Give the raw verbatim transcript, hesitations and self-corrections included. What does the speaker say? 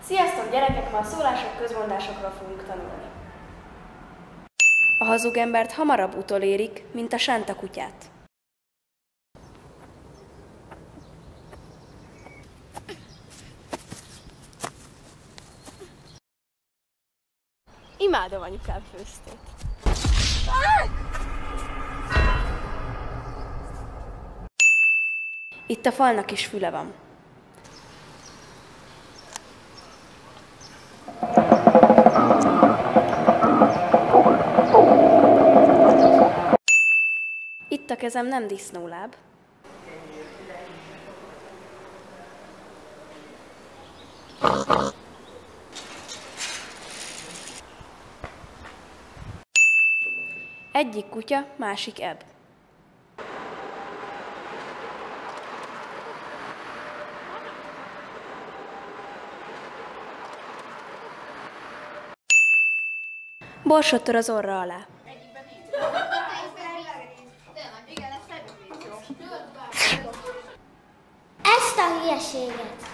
Sziasztok gyerekek, ma a szólások, közmondásokról fogunk tanulni. A hazug embert hamarabb utolérik, mint a sánta kutyát. Imádom anyukám főztét. Itt a falnak is füle van. Itt a kezem nem disznóláb. Egyik kutya, másik ebb. Borsot tör az orra alá. Ezt a hülyeséget!